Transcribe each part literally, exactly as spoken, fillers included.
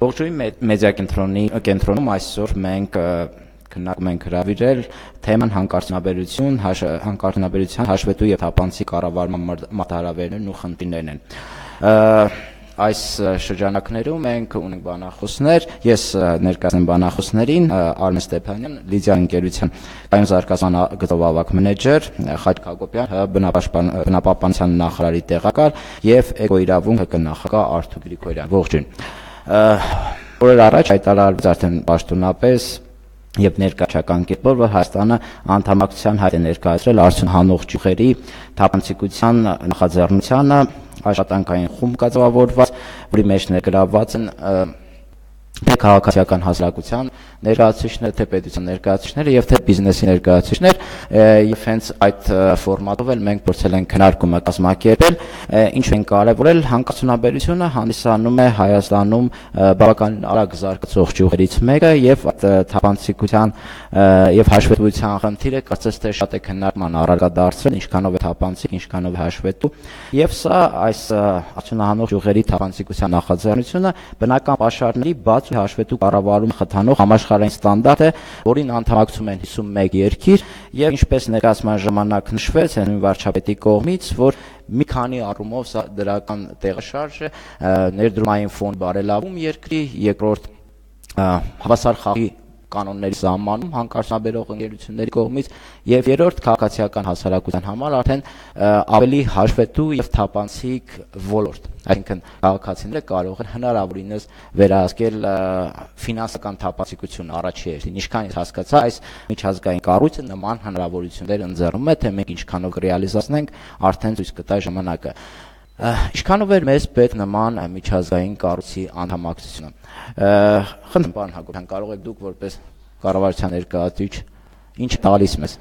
Ողջույն մեդիա կենտրոնի կենտրոնում այսօր մենք քննարկում ենք հրավիրել թեման հանկարծությունաբերություն, հանկարծությունաբերության հաշվետու եւ թափանցիկ կառավարման մարտահրավերներն ու խնդիրներն են։ Այս շրջանակներում մենք ունենք բանախոսներ, ես ներկայացնեմ բանախոսներին Արմեն Ստեփանյան, Լիդիա ընկերության կայուն զարգացման գծով ավագ մենեջեր, Խաչիկ Հակոբյան, բնապահպանության նախարարի տեղակալ եւ էկոիրավունք նախագահ Արթուր Գրիգորյան։ Ողջույն։ Օրեր առաջ հայտարարվեց արդեն պաշտոնապես եւ ներկայացական կերպով, որ Հայաստանը անդամակցության հայտ է ներկայացրել արդյուն հանող ճյուղերի թափանցիկության նախաձեռնությանը աշխատանքային խումբ կազմավորված, որի մեջ ներգրավված են թե քաղաքացիական հասարակության ներկայացուցիչներ, թե պետության ներկայացուցիչները եւ թե բիզնեսի ներկայացուցիչներ, եւ հենց այդ ֆորմատով էլ մենք փորձել ենք քննարկումը կազմակերպել, ինչ են կարևորել հանկարծությունաբերությունը հանդիսանում է Հայաստանում բավականին արագ զարգացող ճյուղերից մեկը եւ թափանցիկության եւ հաշվետվության խնդիրը կարծես թե շատ է քննարկման առարկա դարձել, ինչքանով է թափանցիկ, ինչքանով է հաշվետու, եւ սա այս արդյունահանող ճյուղերի թափանցիկության նախաձեռնությունը բնական պաշարների բաց հաշվետու կառավարում խթանող համաշխարհային ստանդարտ է, որին անդամակցում են հիսունմեկ երկիր եւ ինչպես ներկայացման ժամանակ նշվեց նույն վարչապետի կողմից, որ մի քանի առումով սա դրական տեղաշարժ է, ներդրումային ֆոնդ բարելավում երկրի, երկրորդ հավասար խաղի կանոնների սահմանում հանկարծությունաբերող ընկերությունների կողմից եւ երրորդ քաղաքացիական հասարակության համար արդեն ավելի հաշվետու եւ թափանցիկ ոլորտ, այսինքն քաղաքացիները կարող են հնարավորինս վերահսկել ֆինանսական թափանցիկություն առաջի հերթին, ինչքան ես հասկացա այս միջազգային կառույցը նման հնարավորություններ ընձեռում է, թե մենք ինչքանով կռեալիզացնենք արդեն ցույց կտա ժամանակը։ Ինչքանով էր մեզ պետք նման միջազգային կառույցի անդամակցությունը։ Խնդրեմ, պարոն Հակոբյան, կարող եք դուք որպես կառավարության ներկայացուցիչ ինչ տալիս մեզ։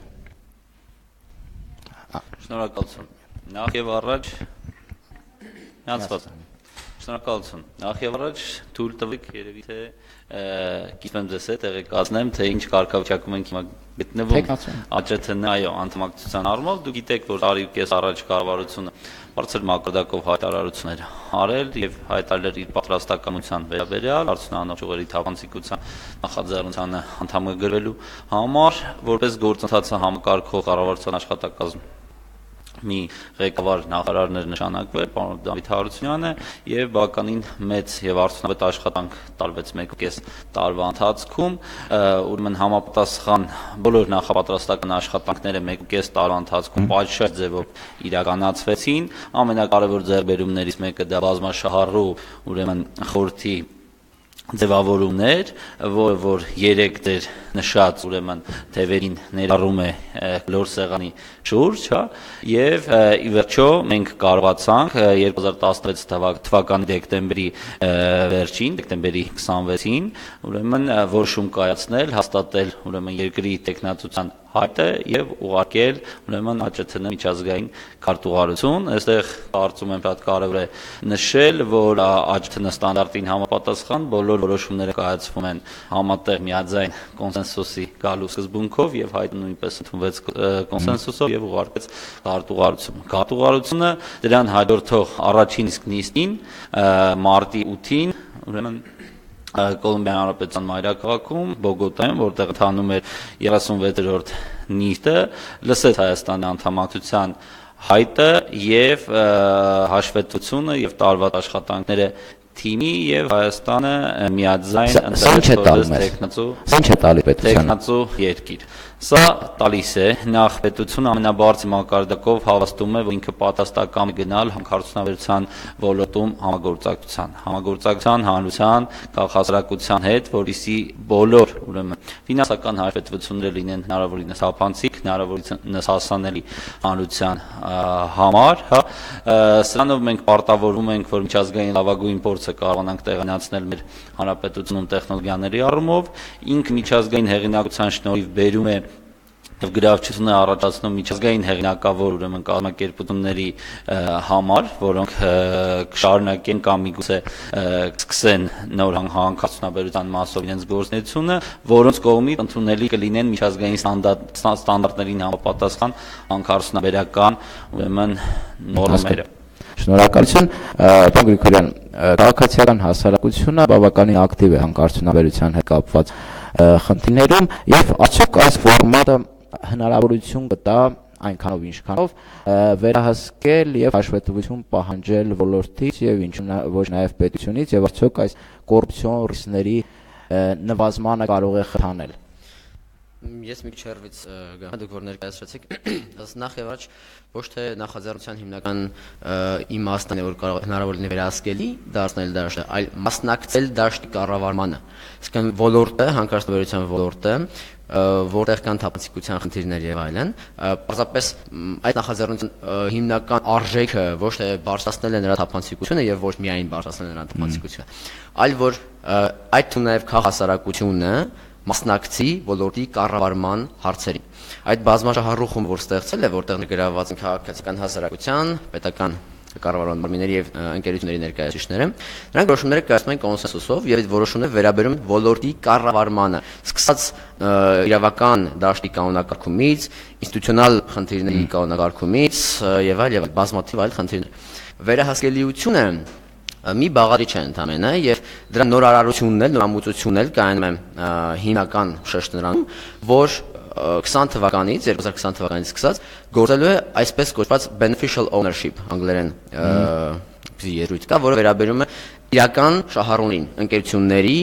Շնորհակալություն։ Նախ եւ առաջ Նացված։ Շնորհակալություն։ Նախ եւ առաջ թույլ տվեք երևի թե գիտեմ ձեզ հետ տեղեկացնեմ, թե ինչ կարգավիճակում ենք հիմա գտնվում ԱՃԹ-ն, այո, անդամակցության առումով։ Դուք գիտեք, որ տարի ու կես առաջ կառավարությունը բարձր մակարդակով հայտարարություններ արել եւ հայտարարել իր պատրաստակամության վերաբերյալ արդյունահանող ճյուղերի թափանցիկության նախաձեռնությանը անդամագրվելու համար, որպես գործընթացը համակարգող կառավարության աշխատակազմ մի ղեկավար նախարարներ նշանակվել, պարոն Դավիթ Հարությունյանը, եւ բավականին մեծ եւ արդյունավետ աշխատանք տարվեց մեկ ու կես տարվա ընթացքում, ուրեմն համապատասխան բոլոր նախապատրաստական աշխատանքները մեկ ու կես տարվա ընթացքում պատշաճ ձևով իրականացվեցին, ամենակարևոր ձեռքբերումներից մեկը դա բազմաշահառու ուրեմն խորհրդի ձևավորումներ, որը որ երեք դեր նշած ուրեմն թևերին ներառում է լոր սեղանի շուրջ, հա, եւ ի վերջո մենք կարողացանք երկու հազար տասնվեց թվականի դեկտեմբերի վերջին, դեկտեմբերի քսանվեցին, ուրեմն որոշում կայացնել, հաստատել ուրեմն երկրի տեխնացության հայտը եւ ուղարկել ուրեմն ԱՃԹ-ն միջազգային քարտուղարություն։ Այստեղ կարծում եմ շատ կարևոր է նշել, որ ԱՃԹ-ն ստանդարտին համապատասխան բոլոր որոշումները կայացվում են համատեղ միաձայն կոնսենսուսի գալու սկզբունքով եւ հայտը նույնպես ընդունվեց կոնսենսուսով եւ ուղարկեց քարտուղարություն։ Քարտուղարությունը դրան հաջորդող առաջին իսկ նիստին մարտի ութին ուրեմն Կոլումբիան Հանրապետության մայրաքաղաքում Բոգոտայում, որտեղ ընթանում էր երեսունվեցերորդ նիստը, լսեց Հայաստանի անդամակցության հայտը եւ հաշվետվությունը եւ տարված աշխատանքները թիմի եւ Հայաստանը միաձայն ընդդեմ տեխնացու երկիր։ Սա տալիս է նախ պետությունը ամենաբարձր մակարդակով հավաստում է, որ ինքը պատասխանատու գնալ հանկարծությունաբերության ոլորտում համագործակցության, համագործակցության, հանրության, քաղաքացիական հետ, որիսի բոլոր ուրեմն ֆինանսական հաշվետվությունները լինեն հնարավորինս թափանցիկ, հնարավորինս հասանելի հանրության համար, հա, սրանով մենք պարտավորվում ենք, որ միջազգային լավագույն փորձը կարողանանք տեղանացնել մեր հանրապետությունում տեխնոլոգիաների առումով, ինքը միջազգային հեղինակության շնորհիվ բերում է եւ գրավչությունը առաջացնում միջազգային հեղինակավոր ուրեմն կազմակերպությունների համար, որոնք կշարունակեն կամ միգուցե սկսեն նոր հանկարծությունաբերության մասով իրենց գործունեությունը, որոնց կողմից ընդունելի կլինեն միջազգային ստանդարտներին համապատասխան հանկարծությունաբերական ուրեմն նորմերը։ Շնորհակալություն, պարոն Գրիգորյան, քաղաքացիական հասարակությունը բավականին ակտիվ է հանքարդյունաբերության հետ կապված խնդիրներում եւ արդյոք այս ֆորմատը հնարավորություն կտա այնքանով ինչքանով վերահսկել եւ հաշվետվություն պահանջել ոլորտից եւ ինչու ոչ նաեւ պետությունից եւ արդյոք այս կոռուպցիոն ռիսկների նվազմանը կարող է խթանել։ Ես մի քիչ հեռվից գամ, դուք որ ներկայացրեցիք, ըստ նախ եւ առաջ ոչ թե նախաձեռնության հիմնական իմաստն է, որ կարող հնարավոր լինի վերահսկելի դարձնել դաշտը, այլ մասնակցել դաշտի կառավարմանը։ Իսկական ոլորտը, հանքարդյունաբերության ոլորտը, որտեղ կան թափանցիկության խնդիրներ եւ այլն, պարզապես այդ նախաձեռնության հիմնական արժեքը ոչ թե բարձրացնել է նրա թափանցիկությունը եւ ոչ միայն բարձրացնել նրա թափանցիկությունը, այլ որ այդ թվում նաեւ քաղաքասարակությունը մասնակցի ոլորտի կառավարման հարցերին։ Այդ բազմաշահառու որ ստեղծել է, որտեղ ներգրավված են քաղաքացիական հասարակության, պետական կառավարման մարմինների եւ ընկերությունների ներկայացուցիչները, նրանք որոշումները կայացնում են կոնսենսուսով եւ այդ որոշումները վերաբերում ոլորտի կառավարմանը, սկսած իրավական դաշտի կանոնակարգումից, ինստիտուցիոնալ խնդիրների կանոնակարգումից եւ այլ եւ բազմաթիվ այլ խնդիրներ։ Վերահսկելիությունը մի բաղադրիչ է ընդամենը եւ դրա նորարարությունն էլ, նորամուծությունն էլ կայանում է հիմնական շեշտ նրանում, որ քսան թվականից, երկու հազար քսան թվականից սկսած գործելու է այսպես կոչված beneficial ownership անգլերեն երույթ կա, որը վերաբերում է իրական շահառուներին, ընկերությունների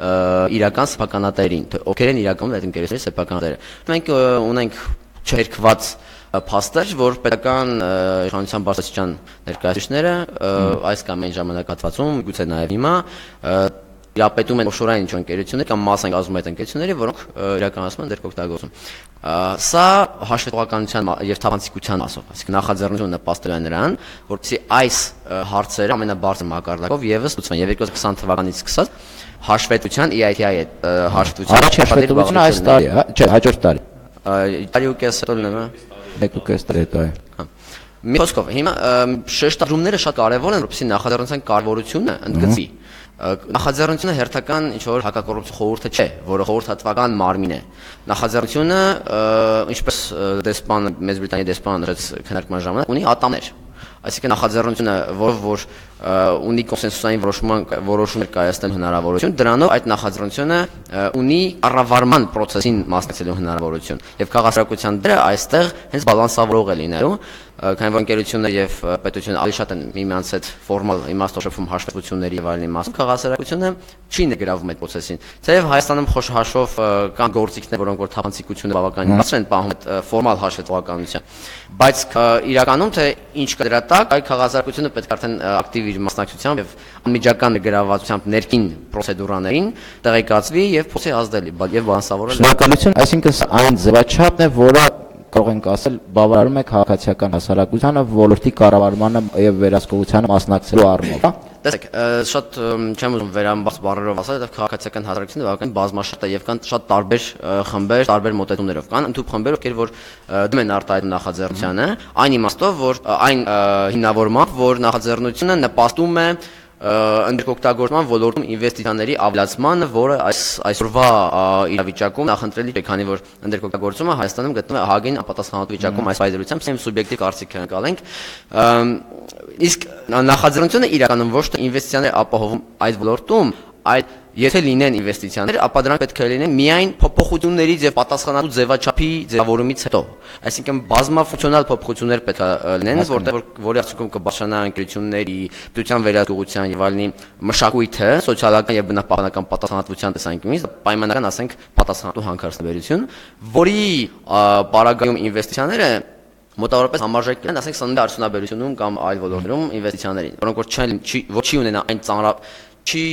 իրական սեփականատերերին, ովքեր են իրականում այդ ընկերությունների սեփականատերը։ Մենք ունենք չհերկված փաստեր, որ պետական իշխանության բարձրաստիճան ներկայացուցիչները այս կամ այն ժամանակահատվածում, գուցե նաև հիմա իրապետում են օֆշորային ինչ-որ ընկերություններ կամ մաս են կազմում այդ ընկերությունների, որոնք իրականացնում են դերկօգտագործում։ Սա հաշվետվականության եւ թափանցիկության մասով, այսինքն նախաձեռնությունը նպաստել է նրան, որպեսզի այս հարցերը ամենաբարձր մակարդակով եւս լուծվեն եւ երկու հազար քսան թվականից սկսած հաշվետվության E I T I հաշվետվության առաջ հաշվետվությունը այս տարի, չէ, հաջորդ տարի։ Տարի ու կես հետո լինում է։ Մեկ ու կես տարի հետո է։ Մի խոսքով, հիմա շեշտադրումները շատ կարևոր են, որպեսզի նախաձեռնության կարևորությունը ընդգծի։ Նախաձեռնությունը հերթական ինչ-որ հակակոռուպցիա խորհուրդը չէ, որը խորհրդատվական մարմին է։ Նախաձեռնությունը, ինչպես դեսպանը, Մեծ Բրիտանիայի դեսպանը նշեց քննարկման ժամանակ, ունի ատամներ։ Այսինքն նախաձեռնությունը, որով որ ունի կոնսենսուսային որոշումներ կայացնել հնարավորություն, դրանով այդ նախաձեռնությունը ունի կառավարման process-ին մասնակցելու հնարավորություն եւ քաղաքացիական դերը այստեղ հենց բալանսավորող է լինելու, քանի որ ընկերությունը եւ պետությունը ավելի շատ են միմյանց հետ ֆորմալ իմաստով շփվում հաշվետվությունների եւ այլն իմաստով, քաղաքացիությունը չի ներգրավում այդ process-ին։ Թեև Հայաստանում խոշ հաշվով կան գործիքներ, որոնք որ թափանցիկությունը բավականին բարձր են պահում այդ ֆորմալ հաշվետվականության, բայց իրականում թե ինչ կա դրա տակ, այ քաղաքացիությունը պետք է արդեն ակտիվ իր մասնակցությամբ եւ անմիջական ներգրավվածությամբ ներքին պրոցեդուրաներին տեղեկացվի եւ փոխի ազդել եւ բալանսավորել։ Շնորհակալություն, այսինքն այն ձևաչափն է, որը կարող ենք ասել բավարարում է քաղաքացիական հասարակությանը ոլորտի կառավարմանը եւ վերահսկողությանը մասնակցելու առումով, հա։ Տեսեք, շատ չեմ ուզում վերամբարձ բառերով ասել, դա քաղաքացիական հասարակությունը բավական բազմաշերտ է եւ կան շատ տարբեր խմբեր, տարբեր մոտեցումներով։ Կան ընդհանուր խմբեր, ովքեր որ դեմ են արտահայտում նախաձեռնությանը, այն իմաստով, որ այն հիմնավորմամբ, որ նախաձեռնությունը նպաստում է ընդերկօգտագործման ոլորտում ինվեստիցիաների ավելացմանը, որը այս այսօրվա իրավիճակում նախընտրելի է, քանի որ ընդերկօգտագործումը Հայաստանում գտնվում է ահագին ապատասխանատու վիճակում այս վայրերությամբ, սեմ սուբյեկտիվ կարծիք ընկալենք։ Իսկ նախաձեռնությունը իրականում ոչ թե ինվեստիցիաներ ապահովում այդ ոլորտում, այլ եթե լինեն ինվեստիցիաներ, ապա դրանք պետք է լինեն միայն փոփոխություններից եւ պատասխանատու ձևաչափի ձևավորումից հետո։ Այսինքն բազմաֆունկցիոնալ փոփոխություններ պետք է լինեն, որտեղ որի արդյունքում կբարձրանա ընկերությունների, պետության վերահսկողության եւ այլնի մշակույթը, սոցիալական եւ բնապահպանական պատասխանատվության տեսանկյունից պայմանական, ասենք, պատասխանատու հանքարդյունաբերություն, որի պարագայում ինվեստիցիաները մոտավորապես համարժեք են, ասենք, սննդի արդյունաբերությունում կամ այլ ոլորտներում ինվեստիցիաներին, որոնք որ չեն ոչի ունենա այն ծանր չի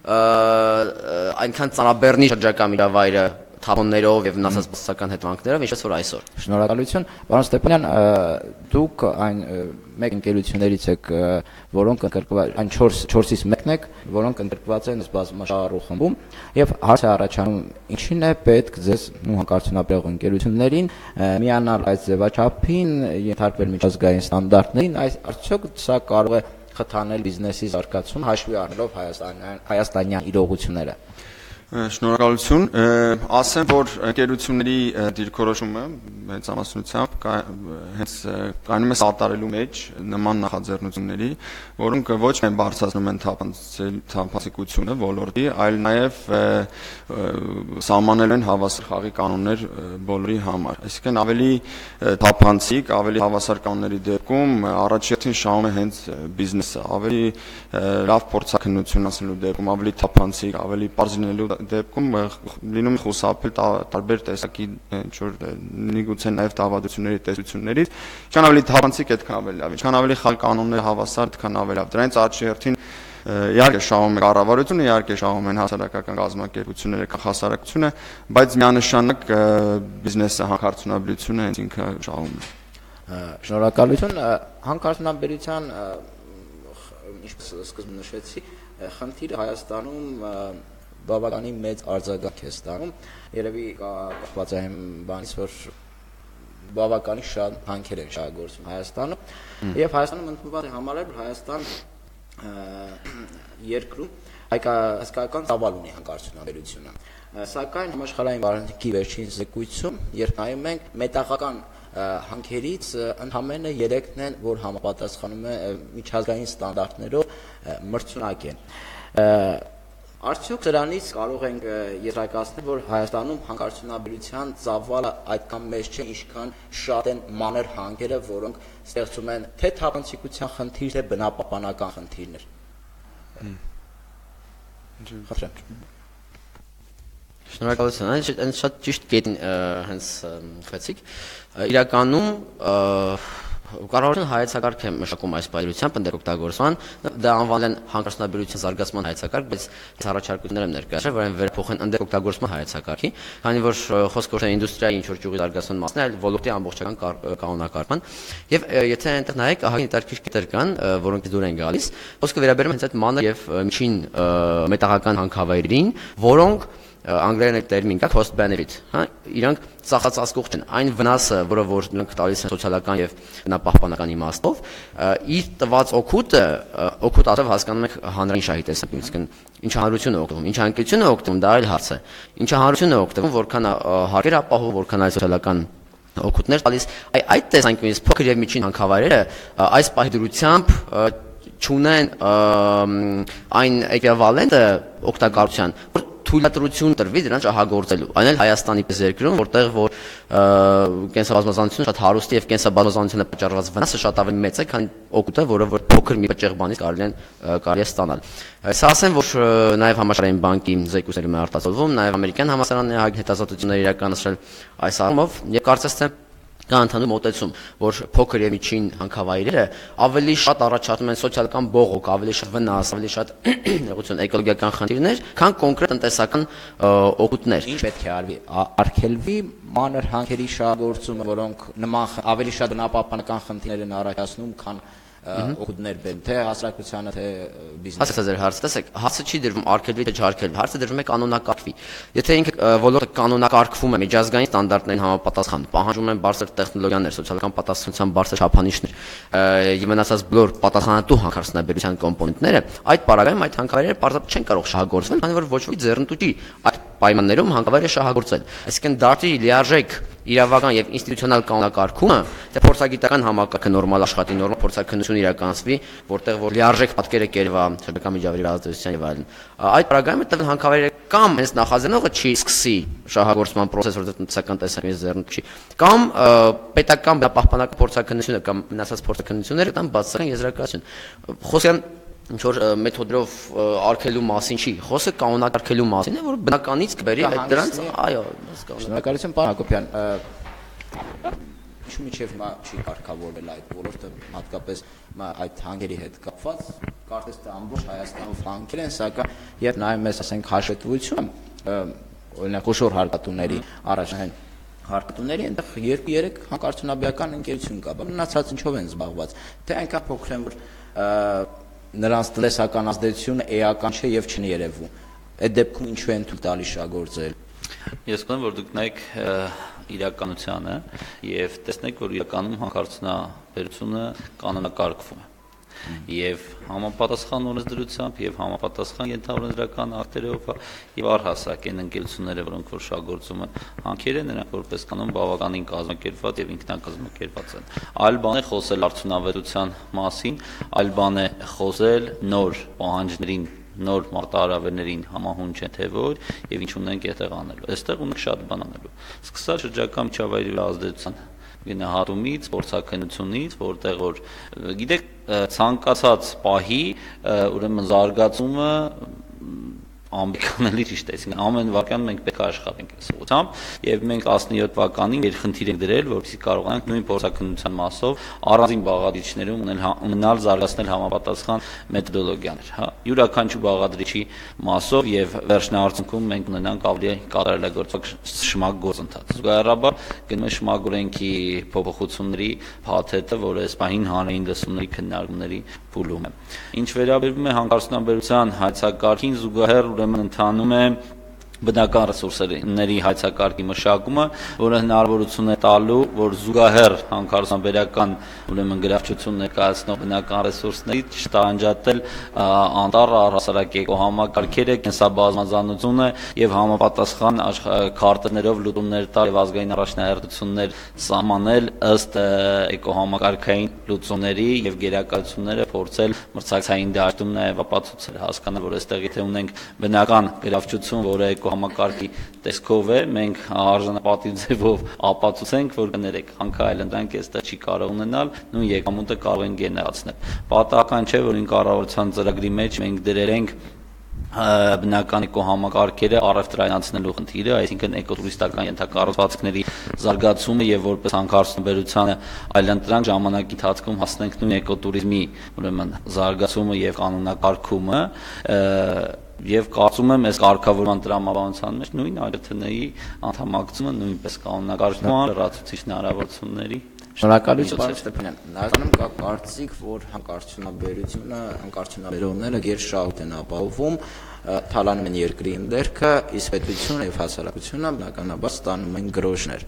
այնքան ծանրաբեռնի շրջակա միջավայրը թափոններով եւ մնացած բացասական հետևանքներով, ինչպես որ այսօր։ Շնորհակալություն, պարոն Ստեփանյան, դուք այն մեկ ընկերություններից եք, որոնք ընդգրկված այն չորսից մեկն եք, որոնք ընդգրկված են բազմաշահառու խմբում, եւ հարց է առաջանում, ինչին է պետք ձեզ ու հանքարդյունաբերող ընկերություններին միանալ այս ձևաչափին, ենթարկվել միջազգային ստանդարտներին, այս արդյոք սա կարող է խթանել բիզնեսի զարգացում հաշվի առնելով հայաստանյան հայաստանյան իրողությունները։ Շնորհակալություն։ Ասեմ, որ ընկերությունների դիրքորոշումը մեծամասնությամբ հենց կայանում է սատարելու մեջ նման նախաձեռնությունների, որոնք ոչ միայն բարձրացնում են թափանցիկությունը ոլորտի, այլ նաև սահմանել են հավասար խաղի կանոններ բոլորի համար։ Այսինքն ավելի թափանցիկ, ավելի հավասար կանոնների դեպքում առաջին շահում է հենց բիզնեսը, ավելի լավ փորձաքննություն անցնելու դեպքում, ավելի թափանցիկ, ավելի պարզ լինելու դեպքում լինում է խուսափել տարբեր տեսակի ինչ-որ միգուցե նաև դավադրությունների տեսություններից, ինչքան ավելի թափանցիկ, այդքան ավելի լավ, ինչքան ավելի խաղ կանոնները հավասար, այդքան ավելի լավ։ Դրանից առաջի հերթին իհարկե շահում է կառավարությունը, իհարկե շահում են հասարակական կազմակերպությունները, հասարակությունը, բայց միանշանակ բիզնեսը, հանքարդյունաբերությունը հենց ինքը շահում է։ Շնորհակալություն, հանքարդյունաբերության ինչպես սկզբում նշեցի, խնդիրը Հայաստանում բավականին մեծ արձագանք է ստանում, երևի կապված է այն բանից, որ բավականին շատ հանքեր են շահագործվում Հայաստանում, եւ Հայաստանում ընդունված է համարել, որ Հայաստան երկրում հայկական ծավալ ունի հանքարդյունաբերությունը, սակայն համաշխարհային վարանքի վերջին զեկույցում, երբ նայում ենք մետաղական հանքերից ընդամենը երեքն են, որ համապատասխանում է միջազգային ստանդարտներով մրցունակ են։ Արդյոք դրանից կարող ենք եզրակացնել, որ Հայաստանում հանքարդյունաբերության ծավալը այդքան մեծ չէ, ինչքան շատ են մանր հանքերը, որոնք ստեղծում են թե թափանցիկության խնդիր, թե բնապահպանական խնդիրներ։ Շնորհակալություն, այն շատ ճիշտ կետին հենց խեցիք, իրականում կառավարությունը հայեցակարգ է մշակում այս պայմանությամբ ընդերօգտագործման, դա անվանել են հանքարդյունաբերության զարգացման հայեցակարգ, բայց ես առաջարկություններ եմ ներկայացրել, որ այն վերափոխեն ընդերօգտագործման հայեցակարգի, քանի որ խոսքը ոչ թե ինդուստրիայի ինչ որ ճյուղի զարգացման մասն է, այլ ոլորտի ամբողջական կանոնակարգման, եւ եթե այնտեղ նայեք, ահա հետաքրքիր կետեր կան, որոնք դուր են գալիս, խոսքը վերաբերում է հենց այդ մանր եւ միջին մետաղական հանքավայրերին, որոնք անգլերեն այդ տերմին կա cost benefit, հա, իրանք ծախսածածկող չեն, այն վնասը, որը որ նրանք տալիս են սոցիալական եւ բնապահպանական իմաստով, իր տված օգուտը, օգուտ ասելով հասկանում եք հանրային շահի տեսանկյունից, ինչ հանրությունը օգտվում, ինչ անկյունությունը օգտվում, դա այլ հարց է։ Ինչ հանրությունը օգտվում, որքան հարկեր ապահով, որքան այլ սոցիալական օգուտներ տալիս, այդ տեսանկյունից փոքր եւ միջին հանքավայրերը այս պահի դրությամբ չունեն այն էկվիվալենտը օգտակարության, թույլատրություն տրվի դրանց շահագործելու, այն էլ Հայաստանի պես երկրում, որտեղ որ կենսաբազմազանությունը շատ հարուստ է եւ կենսաբազմազանությունը պատճառված վնասը շատ ավելի մեծ է, քան օգուտը, որը որ փոքր մի բջեղ բանից կարելի են կարելի է ստանալ։ Սա ասեմ, որ նաեւ համաշխարհային բանկի զեկույցներում է արտացոլվում, նաեւ ամերիկյան համալսարանների հետազոտություններ իրականացրել այս առումով, եւ կարծես թե կա ընդհանուր մոտեցում, որ փոքր եւ միջին հանքավայրերը ավելի շատ առաջացնում են սոցիալական բողոք, ավելի շատ վնաս, ավելի շատ նեղություն, էկոլոգիական խնդիրներ, քան կոնկրետ տնտեսական օգուտներ։ Ինչ պետք է արվի, արգելվի մանր հանքերի շահագործումը, որոնք նման ավելի շատ բնապահպանական խնդիրներ են առաջացնում, քան օգուտներ բերում, թե հասարակությանը, թե բիզնեսին։ Հասկացա ձեր հարցը, տեսեք, հարցը չի դրվում արգելվի թե չարգելվի, հարցը դրվում է կանոնակարգվի։ Եթե ինքը ոլորտը կանոնակարգվում է միջազգային ստանդարտներին համապատասխան, պահանջում են բարձր տեխնոլոգիաներ, սոցիալական պատասխանատվության բարձր չափանիշներ, եւ մնացած բոլոր պատասխանատու հանքարդյունաբերության կոմպոնենտները, այդ պարագայում այդ հանքավայրերը պարզապես չեն կարող շահագործվել, քանի որ ոչ ոք ձեռնտու չի այդ պայմաններում հանքավայրը շահագործել։ Այսինքն դարձի լիարժեք իրավական եւ ինստիտուցիոնալ կանոնակարգումը, թե փորձագիտական համակարգը նորմալ աշխատի, նորմալ փորձաքննություն իրականացվի, որտեղ որ լիարժեք պատկերը կերվա շրջակա միջավայրի ազդեցության եւ այլն։ Այդ պարագայում տվել հանքավայրերը կամ հենց նախաձեռնողը չի սկսի շահագործման process, որտեղ տնտեսական տեսանկյունից ձեռնտու չի, կամ պետական բնապահպանական փորձաքննությունը կամ մնացած փորձաքննությունները տան բացասական եզրակացություն։ Խոսքան ինչ որ մեթոդերով արգելելու մասին չի, խոսքը կանոնակարգելու մասին է, որ բնականից կբերի այդ դրանց, այո, շնորհակալություն պարոն Հակոբյան, ինչու՞ միջև հիմա չի կարգավորվել այդ ոլորտը, հատկապես այդ հանքերի հետ կապված, կարծես թե ամբողջ Հայաստանով հանքեր են, սակայն երբ նայում ես, ասենք, հաշվետվություն, օրինակ խոշոր հարկատուների առաջնային հարկատուների, այնտեղ երկու երեք հանքարդյունաբերական ընկերություն կա, բայց մնացած ինչով են զբաղված, թե այնքան փոքր են, որ նրանց տնտեսական ազդեցությունը էական չէ եւ չնի երևում։ Այդ դեպքում ինչու են թույլ տալիս շահագործել։ Ես կգամ, որ դուք նայեք իրականությանը եւ տեսնեք, որ իրականում հանքարդյունաբերությունը կանոնակարգվում է։ եւ համապատասխան օրենսդրությամբ եւ համապատասխան ենթաօրենսդրական ակտերով եւ առհասարակ այն ընկերությունները, որոնք որ շահգործում են հանքեր են, նրանք որպես կանոն բավականին կազմակերպված եւ ինքնակազմակերպված են։ Այլ բան է խոսել արդյունավետության մասին, այլ բան է խոսել նոր պահանջներին, նոր մարտահրավերներին համահունչ է թե ոչ եւ ինչ ունենք այդտեղ անելու։ Այստեղ ունենք շատ բան անելու։ Սկսած շրջակա միջավայրի ազդեցության գնահատումից, փորձաքննությունից, որտեղ որ գիտեք ցանկացած պահի ուրեմն զարգացումը ամբիկանելի ճիշտ է, այսինքն ամեն վարքյան մենք պետք է աշխատենք այս ուղղությամբ եւ մենք տասնյոթ թվականին երխնդիր ենք դրել, որպեսզի կարողանանք նույն փորձաքննության մասով առանձին բաղադրիչներում ունենալ զարգացնել համապատասխան մեթոդոլոգիաներ, հա, յուրաքանչյուր բաղադրիչի մասով եւ վերջնահարցունքում մենք ունենանք ավելի կատարելագործող շմակ գործընթաց։ Զուգահեռաբար գնում է շմակ օրենքի փոփոխությունների փաթեթը, որը այս պահին հանրային լսումների քննարկումների փուլում է։ Ինչ վերաբերում է հանքարդյունաբերության հայցակարգին, զուգահեռ ուրեմն ընթանում է բնական ռեսուրսների հայցակարգի մշակումը, որը հնարավորություն է տալու, որ զուգահեռ հանքարդյունաբերական ուրեմն գրավչություն ներկայացնող բնական ռեսուրսներից չտանջատել անտառ առհասարակ էկոհամակարգերը, կենսաբազմազանությունը եւ համապատասխան քարտերով լուծումներ տալ եւ ազգային առաջնահերթություններ սահմանել ըստ էկոհամակարգային լուծումների եւ գերակայությունները փորձել մրցակցային դաշտում նաեւ ապացուցել, հասկանալ, որ այստեղ եթե ունենք բնական գրավչություն, որը համակարգի տեսքով է, մենք արժանապատիվ ձևով ապացուցենք, որ կներեք, հանքը այլընտրանք այստեղ չի կարող ունենալ, նույն եկամուտը կարող են գեներացնել։ Պատահական չէ, որ ինքնառավարության ծրագրի մեջ մենք դրել ենք բնական էկոհամակարգերը առևտրայնացնելու խնդիրը, այսինքն էկոտուրիստական ենթակառուցվածքների զարգացումը եւ որպես հանքարդյունաբերությանը այլընտրանք ժամանակի ընթացքում հասնենք նույն էկոտուրիզմի ուրեմն զարգացումը եւ կանոնակարգումը եւ կարծում եմ այս կարգավորման տրամաբանության մեջ նույն այ թ ն-ի անդամակցումը նույնպես կանոնակարգման լրացուցիչ հնարավորությունների։ Շնորհակալություն, պարոն Ստեփանյան։ Նախանում կա կարծիք, որ հանքարդյունաբերությունը, հանքարդյունաբերողները գերշահույթ են ապահովում, թալանում են երկրի ընդերքը, իսկ պետությունը եւ հասարակությունը բնականաբար ստանում են գրոշներ։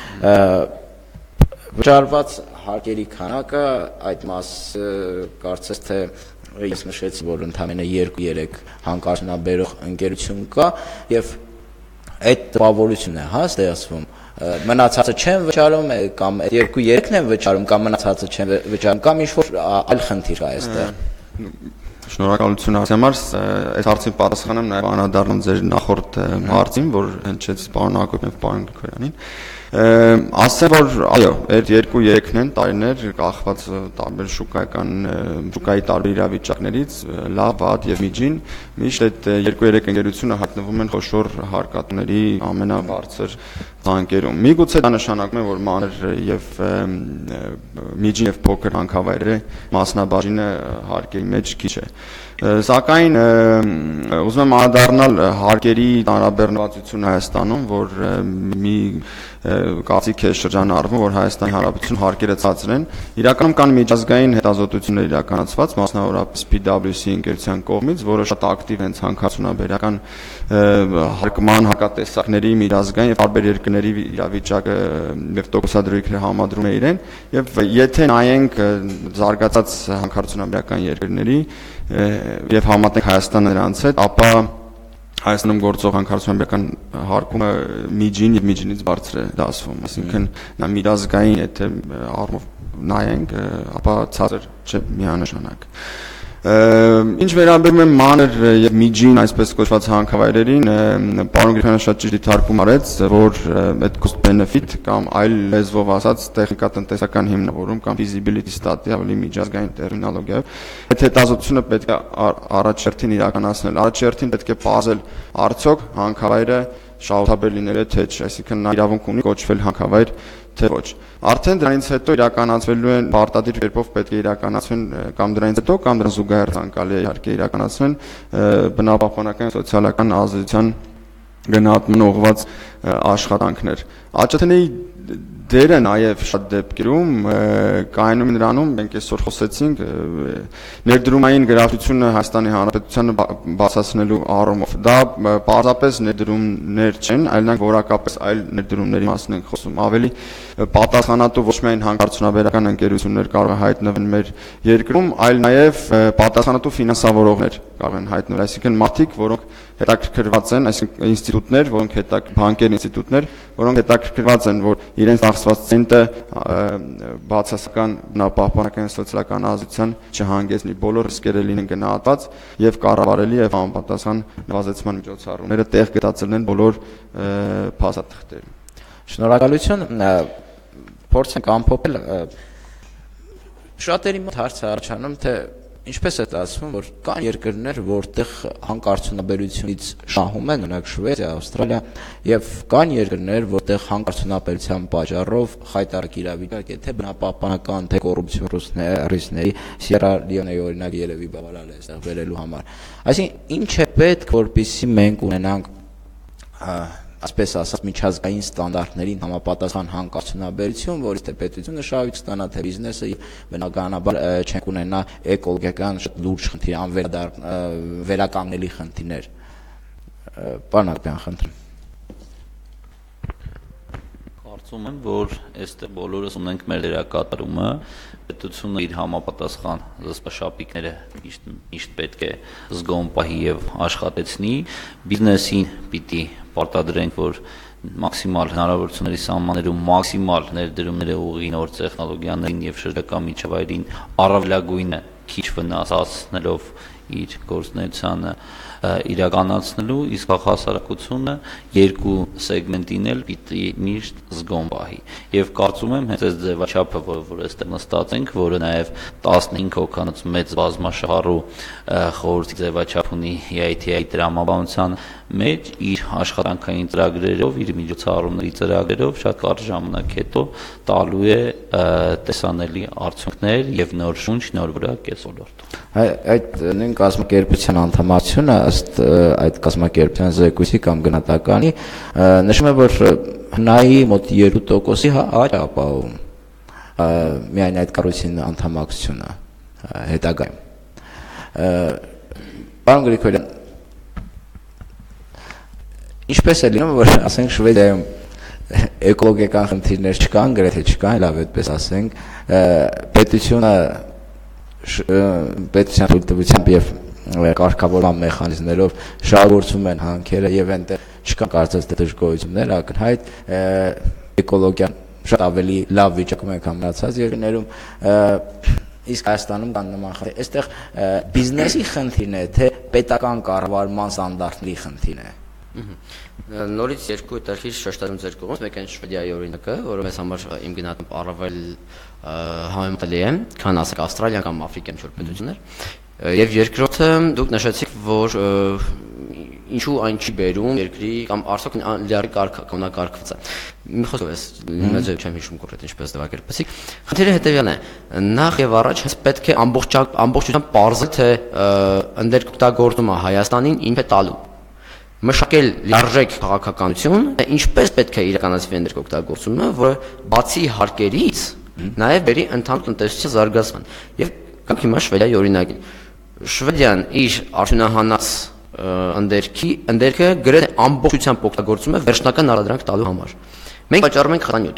Վճարված հարկերի քանակը այդ մասը կարծես թե ես նշեցի, որ ընդամենը երկու-երեք հանքարդյունաբերող ընկերություն կա եւ այդ տպավորությունն է հա ստեղծվում, մնացածը չեն վճարում կամ երկու-երեքն են վճարում կամ մնացածը չեն վճարում կամ ինչ-որ այլ խնդիր կա այստեղ։ Շնորհակալություն հարցի համար, այս հարցին պատասխանեմ նաև անդրադառնամ ձեր նախորդ հարցին, որ հնչեց պարոն Հակոբյանին եւ պարոն Գրիգորյանին։ Ասեմ, որ այո, այդ երկու-երեքն են տարիներ կախված տարբեր շուկայական շուկայի տարբեր իրավիճակներից, լավ, վատ եւ միջին, միշտ այդ երկու-երեք ընկերությունը հայտնվում են խոշոր հարկատուների ամենաբարձր ցանկերում։ Միգուցե դա նշանակում է, որ մանր եւ միջին եւ փոքր հանքավայրերը մասնաբաժինը հարկերի մեջ քիչ է։ Սակայն ուզում եմ անդրադառնալ հարկերի տարաբեռնվածությունը Հայաստանում, որ մի կարծիք է շրջանառվում, որ Հայաստանի Հանրապետություն հարկերը ցածր են։ Իրականում կան միջազգային հետազոտություններ իրականացված, մասնավորապես P W C ընկերության կողմից, որը շատ ակտիվ են հանքարդյունաբերական հարկման հարկատեսակների միջազգային եւ տարբեր երկրների իրավիճակը եւ տոկոսադրույքները համադրում է իրեն, եւ եթե նայենք զարգացած հանքարդյունաբերական երկրների եւ համատնենք Հայաստանը նրանց հետ, ապա Հայաստանում գործող հանքարդյունաբերական հարկումը միջին եւ միջինից բարձր է դասվում, այսինքն նա միջազգային եթե առումով նայենք, ապա ցածր չէ միանշանակ։ Ինչ վերաբերում է մանր եւ միջին այսպես կոչված հանքավայրերին, պարոն Գրիգորյանը շատ ճիշտ դիտարկում արեց, որ այդ cost benefit կամ այլ լեզվով ասած տեխնիկատնտեսական հիմնավորում կամ feasibility study ավելի միջազգային տերմինոլոգիայով, այդ հետազոտությունը պետք է առաջերտին իրականացնել, առաջերտին պետք է բազել արդյոք հանքավայրը շահութաբեր լինել է թե չէ, այսինքն նա իրավունք ունի կոչվել հանքավայր թե ոչ։ Արդեն դրանից հետո իրականացվելու են պարտադիր կերպով պետք է իրականացվեն կամ դրանից հետո կամ դրան զուգահեռ ցանկալի է իհարկե իրականացվեն բնապահպանական սոցիալական ազդեցության գնահատման ուղղված աշխատանքներ։ Աճաթնի դերը նաև շատ դեպքերում կայանում է նրանում, մենք այսօր խոսեցինք ներդրումային գրավչությունը Հայաստանի Հանրապետությանը բացացնելու առումով։ Դա պարզապես ներդրումներ չեն, այլ նրանք որակապես այլ ներդրումների մասին ենք խոսում։ Ավելի պատասխանատու ոչ միայն հանքարդյունաբերական ընկերություններ կարող են հայտնվել մեր երկրում, այլ նաև պատասխանատու ֆինանսավորողներ կարող են հայտնվել, այսինքն մարդիկ, որոնք հետաքրքրված են, այսինքն ինստիտուտներ, որոնք հետակ բանկեր ինստիտուտներ, որոնք հետաքրքրված են, որ իրենց ծախսված ցենտը բացասական բնապահպանական սոցիալական ազդեցության չհանգեցնի, բոլոր ռիսկերը լինեն գնահատված եւ կառավարելի եւ անպատասխան նվազեցման միջոցառումները տեղ գտածել են բոլոր փաստաթղթերում։ Շնորհակալություն, փորձենք ամփոփել շատերի մոտ հարց է առաջանում, թե ինչպես է ստացվում, որ կան երկրներ, որտեղ հանքարդյունաբերությունից շահում են, օրինակ Շվեդիա, Ավստրալիա, եւ կան երկրներ, որտեղ հանքարդյունաբերության պատճառով խայտարակ իրավիճակ է, թե բնապահպանական, թե կոռուպցիոն ռիսկների, Սիերա Լեոնեի օրինակ երևի բավարար է այստեղ վերելու համար։ Այսինքն, ինչ է պետք, որպեսզի մենք ունենանք ասպես ասած միջազգային ստանդարտներին համապատասխան հանքարդյունաբերություն, որից թե պետությունը շահույթ ստանա, թե բիզնեսը, բնականաբար չենք ունենա էկոլոգիական շատ լուրջ խնդիր, անվերականգնելի խնդիրներ։ Պարոն Ակոյան, խնդրեմ։ Կարծում եմ, որ այստեղ բոլորս ունենք մեր դերակատարումը, պետությունը իր համապատասխան զսպաշապիկները միշտ պետք է զգոն պահի եւ աշխատեցնի, բիզնեսին պիտի պարտադրենք, որ մաքսիմալ հնարավորությունների սահմաններում մաքսիմալ ներդրումները ուղղի նոր տեխնոլոգիաներին եւ շրջակա միջավայրին առավելագույնը քիչ վնասացնելով իր գործունեությանը իրականացնելու, իսկ հասարակությունը երկու սեգմենտին էլ պիտի միշտ զգոն պահի։ Եվ կարծում եմ հենց այս ձևաչափը, որ այստեղ նստած ենք, որը նաև տասնհինգ հոգանոց մեծ բազմաշահառու խորհրդի ձևաչափ ունի E I T I տրամաբանության մեջ, իր աշխատանքային ծրագրերով, իր միջոցառումների ծրագրերով շատ կարճ ժամանակ հետո տալու է տեսանելի արդյունքներ եւ նոր շունչ, նոր վրակ այս ոլորտում։ Այդ նույն կազմակերպության անդամությունը ըստ այդ կազմակերպության զեկույցի կամ գնահատականի նշում է, որ հնայի մոտ երկու տոկոսի աճ ապահովում միայն այդ կառույցին անդամակցությունը հետագայում։ Պարոն Գրիգորյան, ինչպես է լինում, որ ասենք Շվեդիայում էկոլոգիական խնդիրներ չկան, գրեթե չկան, լավ այդպես ասենք, պետությունը պետության թույլտվությամբ եւ կարգավորման մեխանիզմներով շահագործում են հանքերը եւ այնտեղ չկան կարծես թե դժգոհություններ, ակնհայտ էկոլոգիան շատ ավելի լավ վիճակում են քան մնացած երկրներում, իսկ Հայաստանում կան նման խնդիրներ։ Այստեղ բիզնեսի խնդիրն է, թե պետական կառավարման ստանդարտների խնդիրն է։ Նորից երկու տարիք շեշտադրում ձեր կողմից, մեկ այն Շվեդիայի օրինակը, որը մեզ համար իմ գնահատությամբ առավել համեմատելի է, քան ասենք Ավստրալիան կամ Աֆրիկյան ինչ-որ պետություններ, եւ երկրորդը դուք նշեցիք, որ ինչու այն չի բերում երկրի կամ արդյոք լիարի կարգավորված է։ Մի խոսքով էս մեծ չեմ հիշում կոնկրետ ինչպես դեպակերպեցիք։ Խնդիրը հետեւյալն է. նախ եւ առաջ հենց պետք է ամբողջությամբ պարզել, թե ընդերկոտագործումը Հայաստանին ինչ է տալու։ Մշակել լիարժեք քաղաքականություն, ինչպես պետք է իրականացվի ներկօգտագործումը, որը բացի հարկերից նաև բերի ընդհանուր տնտեսության զարգացման։ Եվ կամ հիմա Շվեդիայի օրինակին։ Շվեդիան իր արդյունահանած ընդերքի ընդերքը գրեթե ամբողջությամբ օգտագործում է վերջնական արդյունք տալու համար։ Մենք վաճառում ենք խտանյութ։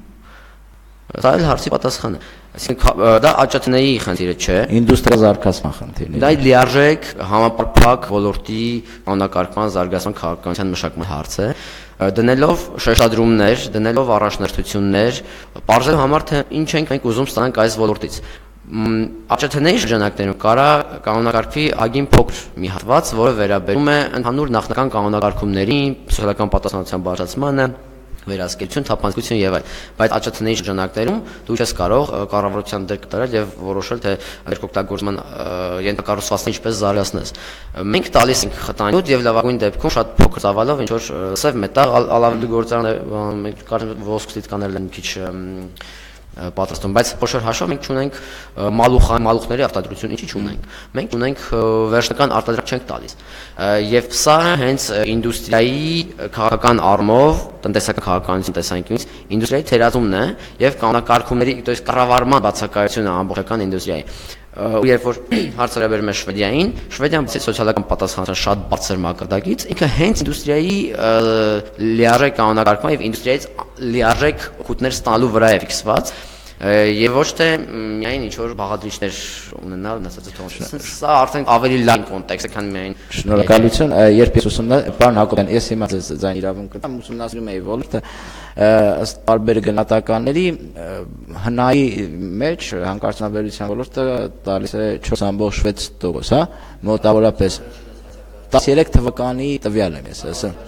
Դա էլ հարցի պատասխանը։ Այսինքն դա աճատների խնդիրը չէ, ինդուստրիա զարգացման խնդիրն է։ Դա լիարժեք համապարփակ ոլորտի կանոնակարգման զարգացման քաղաքականության մշակման հարց է, դնելով շեշտադրումներ, դնելով առաջնորդություններ, բարձրացնելու համար թե ինչ ենք մենք ուզում ստանանք այս ոլորտից։ Աճատների շրջանակներում կարա կանոնակարգվի ագին փոքր մի հատված, որը վերաբերում է ընդհանուր նախնական կանոնակարգումներին, սոցիալական պատասխանատվության բարձրացմանը, վերահսկելիություն, թափանցիկություն եւ այլն, բայց աճատների շրջանակներում դու ես կարող կառավարության դեր կատարել եւ որոշել թե ներկօգտագործման ենթակառուցվածքն ինչպես զարգացնես։ Մենք տալիս ենք խտանյութ եւ լավագույն դեպքում շատ փոքր ծավալով ինչ որ սև մետաղ, ալավի գործարանը մենք կարող ոսկրից կանել են քիչ պատրաստում, բայց փոշոր հաշվով մենք ունենք մալուխան, մալուխների արտադրություն, ինչի չունենք։ Մենք ունենք վերջնական արտադրանք չենք տալիս։ Եվ սա հենց ինդուստրիայի քաղաքական առումով, տնտեսական քաղաքականության տեսանկյունից ինդուստրիայի թերացումն է եւ կանոնակարգումների, то есть կառավարման բացակայությունը ամբողջական ինդուստրիայի։ Ու երբ որ հարցը վերաբերում է Շվեդիային, Շվեդիան բացի սոցիալական պատասխանատվության շատ բարձր մակարդակից, ինքը հենց ինդուստրիայի լիարժեք կանոնակարգման եւ ինդուստրիայից լիարժեք օգուտներ ստանալու վրա է ֆիքսված եւ ոչ թե միայն ինչ որ բաղադրիչներ ունենալ, ասածը թողնել։ Սա արդեն ավելի լայն կոնտեքստ է, քան միայն։ Շնորհակալություն, երբ ես ուսումնա, պարոն Հակոբյան, ես հիմա ձեզ ձայն իրավունք կտամ, ուսումնասիրում էի ոլորտը, ըստ տարբեր գնահատականների հնայի մեջ հանքարդյունաբերության ոլորտը տալիս է չորս կόμμα վեց տոկոս, հա, մոտավորապես տասներեք թվականի տվյալ եմ ես ասում։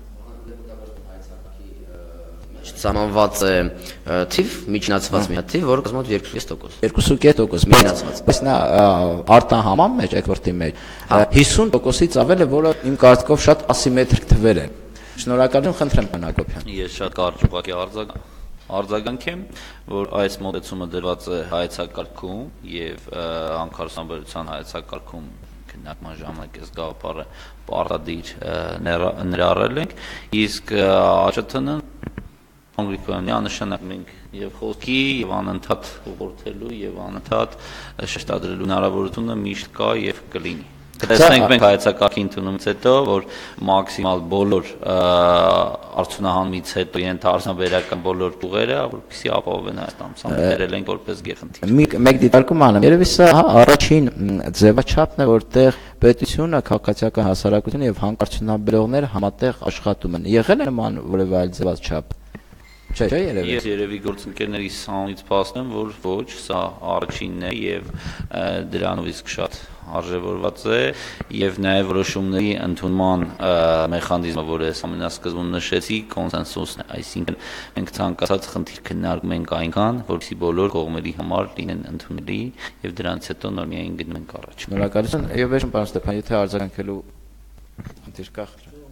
Սահմանված է թիվ, միջնացված մի հատ թիվ, որը կազմում է երկու տոկոս։ երկու տոկոս միջնացված։ Բայց նա արտահանման մեջ, էքսպորտի մեջ հիսուն տոկոսից ավել է, որը իմ կարծիքով շատ ասիմետրիկ թվեր է։ Շնորհակալություն, խնդրեմ, պարոն Հակոբյան։ Ես շատ կարճ ուղղակի արձագանք եմ, որ այս մոտեցումը դրված է հայեցակարգում եւ հանքարդյունաբերության հայեցակարգում քննարկման ժամանակ այս գաղափարը պարտադիր ներառել ենք, իսկ Ա Չ Թ-ն Հանգրիկյանը նշանակում ենք եւ խոսքի եւ անընդհատ ուղղորդելու եւ անընդհատ շեշտադրելու հնարավորությունը միշտ կա եւ կլինի։ Կտեսնենք մենք հայեցակարգի ընդունումից հետո, որ մաքսիմալ բոլոր արդյունահանումից հետո ենթարդյունաբերական բոլոր ուղերը, որպեսզի ապահովեն Հայաստանում, սա ներել ենք որպես գեխնդիր։ Մեկ դիտարկում անեմ, երևի սա առաջին ձևաչափն է, որտեղ պետությունը, քաղաքացիական հասարակությունը եւ հանքարդյունաբերողները համատեղ աշխատում են։ Եղել է նման որևէ այլ ձևաչափ։ Չէ, չէ, երևի։ Ես երևի գործընկերների սանից փաստեմ, որ ոչ, սա առաջինն է եւ դրանով իսկ շատ արժևորված է եւ նաեւ որոշումների ընդունման մեխանիզմը, որը ես ամենասկզբում նշեցի, կոնսենսուսն է, այսինքն մենք ցանկացած խնդիր քննարկում ենք այնքան, որպեսզի բոլոր կողմերի համար լինեն ընդունելի եւ դրանից հետո նոր միայն գնում ենք առաջ։ Շնորհակալություն, եւ վերջում պարոն Ստեփան, եթե արձագանքելու խնդիր կա։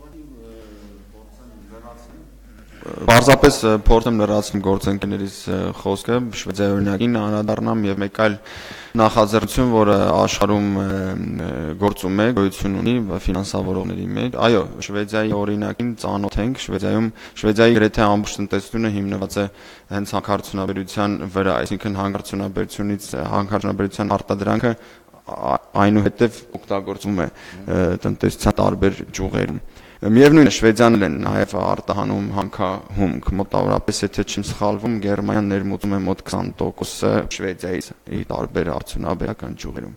Պարզապես փորձեմ լրացնել գործընկերներից խոսքը, Շվեդիայի օրինակին անդրադառնամ եւ մեկ այլ նախաձեռնություն, որը աշխարհում գործում է, գոյություն ունի ֆինանսավորողների մեջ։ Այո, Շվեդիայի օրինակին ծանոթ ենք, Շվեդիայում Շվեդիայի գրեթե ամբողջ տնտեսությունը հիմնված է հենց հանքարդյունաբերության վրա, այսինքն հանքարդյունաբերությունից հանքարդյունաբերության արտադրանքը այնուհետև օգտագործվում է տնտեսության տարբեր ճյուղերում։ Միևնույն է, Շվեդիան են նաև արտահանում հանքահումք, մոտավորապես, եթե չեմ սխալվում, Գերմանիան ներմուծում է մոտ քսան տոկոսը Շվեդիայից ի տարբեր արդյունաբերական ճյուղերում։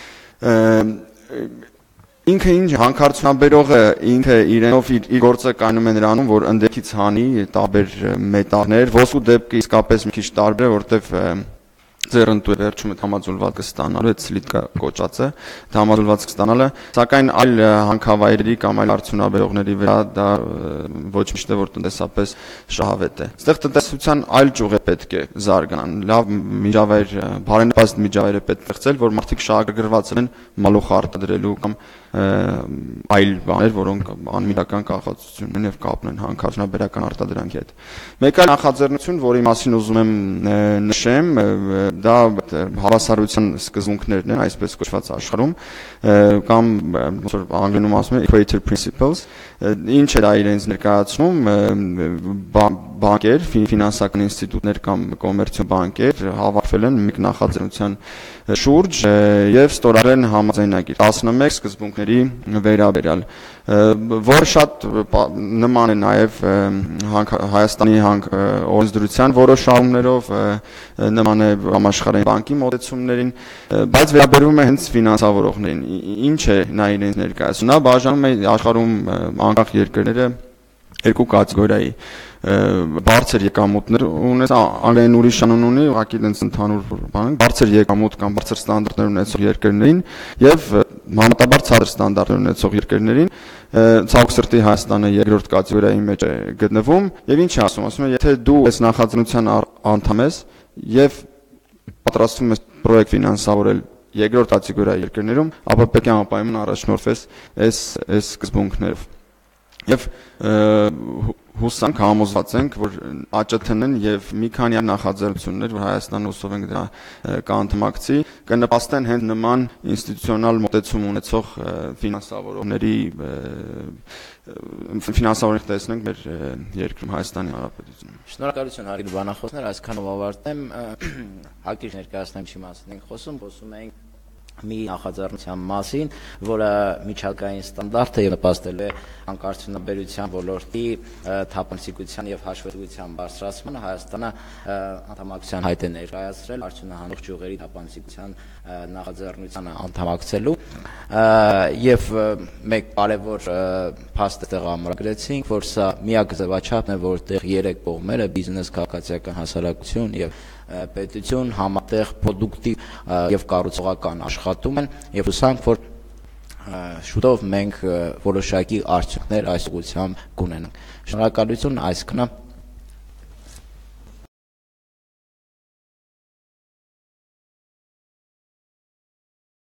Ինքը ինչ հանքարդյունաբերողը ինքը իրենով իր գործը կայանում է նրանում, որ ընդդեկից հանի տարբեր մետաղներ, ոսկու դեպքը իսկապես մի քիչ տարբեր է, որտեղ ձեռնտու վերջում համաձուլված կստանալու այդ սլիտկա կոչած է, համաձուլված կստանալը, սակայն այլ հանքավայրերի կամ այլ արդյունաբերողների վրա դա ոչ միշտ է որ տնտեսապես շահավետ է։ Այստեղ տնտեսության այլ ճյուղեր պետք է զարգանան, լավ միջավայր, բարենպաստ միջավայր է պետք ստեղծել, որ մարդիկ շահագրգռված են մալուխ արտադրելու կամ այլ բաներ, որոնք անմիջական կախվածություն ունեն եւ կապ ունեն հանքարդյունաբերական արտադրանքի հետ։ Մեկ այլ նախաձեռնություն, որի մասին ուզում եմ նշեմ, դա հավասարության սկզբունքներն են, այսպես կոչված աշխարհում, կամ ոնց որ անգլերենում ասում են equator principles, ինչ է դա իրենց ներկայացնում, բանկեր, ֆինանսական ինստիտուտներ կամ կոմերցիոն բանկեր հավաքվել են մեկ նախաձեռնության շուրջ եւ ստորագրել են համաձայնագիր տասնմեկ սկզբունքների վերաբերյալ, որ շատ նման է նաեւ Հայաստանի օրենսդրության որոշումներով, նման է համաշխարհային բանկի մոտեցումներին, բայց վերաբերվում է հենց ֆինանսավորողներին։ Ինչ է նա իրենց ներկայացնում։ Նա բաժանում է աշխարհում անկախ երկրները երկու կատեգորիայի բարձր եկամուտներ ունես, անգլերեն ուրիշ անուն ունի, ուղղակի դենց ընդհանուր բան, բարձր եկամուտ կամ բարձր ստանդարտներ ունեցող երկրներին եւ համատաբար ցածր ստանդարտներ ունեցող երկրներին, ցավոք սրտի Հայաստանը երկրորդ կատեգորիայի մեջ է գտնվում եւ ինչ է ասում, ասում է, եթե դու այս նախաձեռնության անդամ ես եւ պատրաստվում ես պրոյեկտ ֆինանսավորել երկրորդ կատեգորիայի երկրներում, ապա պետք է անպայման առաջնորդվես այս այս սկզբունքներով։ Եվ հուսանք համոզված ենք, որ Ա Չ Թ-ն եւ մի քանի նախաձեռնություններ, որ Հայաստանը հուսով ենք դրա կանդամակցի, կնպաստեն հենց նման ինստիտուցիոնալ մոտեցում ունեցող ֆինանսավորողների ֆինանսավորենք տեսնենք մեր երկրում Հայաստանի Հանրապետությունում։ Շնորհակալություն հարգելի բանախոսներ, այսքանով ավարտեմ, հակիրճ ներկայացնեմ չի մասին ենք խոսում, խոսում ենք մի նախաձեռնության մասին, որը միջազգային ստանդարտ է եւ նպաստել է անկարգությունաբերության ոլորտի թափանցիկության եւ հաշվետվության բարձրացմանը։ Հայաստանը անդամակցության հայտ է ներկայացրել արդյունահանող ճյուղերի թափանցիկության նախաձեռնությանը անդամակցելու եւ մեկ կարեւոր փաստ տեղամրագրեցինք, որ սա միակ ձևաչափն է, որտեղ երեք կողմերը՝ բիզնես, քաղաքացիական հասարակություն եւ պետություն համատեղ պրոդուկտիվ եւ կառուցողական աշխատում են եւ հուսանք, որ շուտով մենք որոշակի արդյունքներ այս ուղղությամբ կունենանք։ Շնորհակալություն, այսքանը